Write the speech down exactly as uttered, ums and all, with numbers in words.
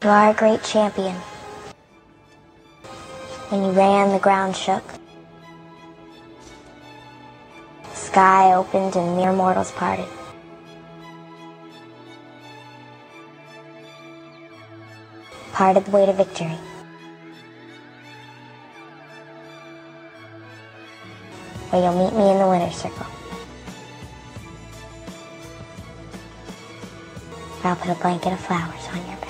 You are a great champion. When you ran, the ground shook. The sky opened and mere mortals parted. Parted the way to victory. Where you'll meet me in the winner's circle. Where I'll put a blanket of flowers on your